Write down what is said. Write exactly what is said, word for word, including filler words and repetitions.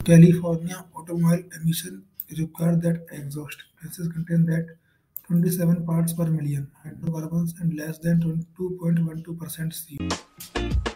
California automobile emission require that exhaust gases contain that twenty-seven parts per million hydrocarbons and less than two point one two percent C O.